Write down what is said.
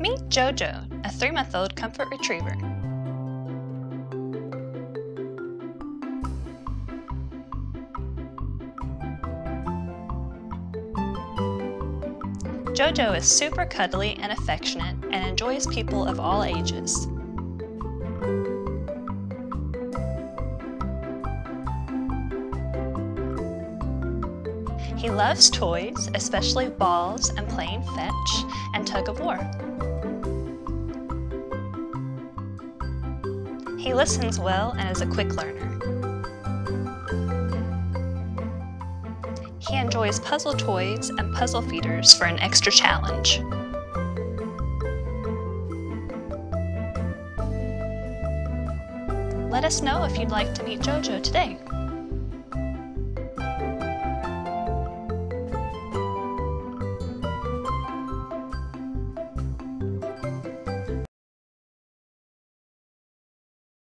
Meet JoJo, a 3-month-old comfort retriever. JoJo is super cuddly and affectionate and enjoys people of all ages. He loves toys, especially balls and playing fetch and tug-of-war. He listens well and is a quick learner. He enjoys puzzle toys and puzzle feeders for an extra challenge. Let us know if you'd like to meet JoJo today.